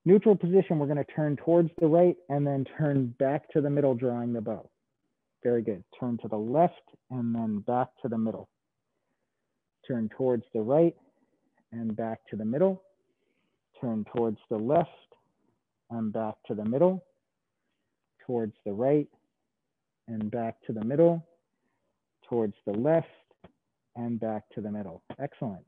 Neutral position, we're going to turn towards the right and then turn back to the middle, drawing the bow. Very good. Turn to the left and then back to the middle. Turn towards the right and back to the middle. Turn towards the left and back to the middle. Towards the right and back to the middle. Towards the left and back to the middle. Excellent.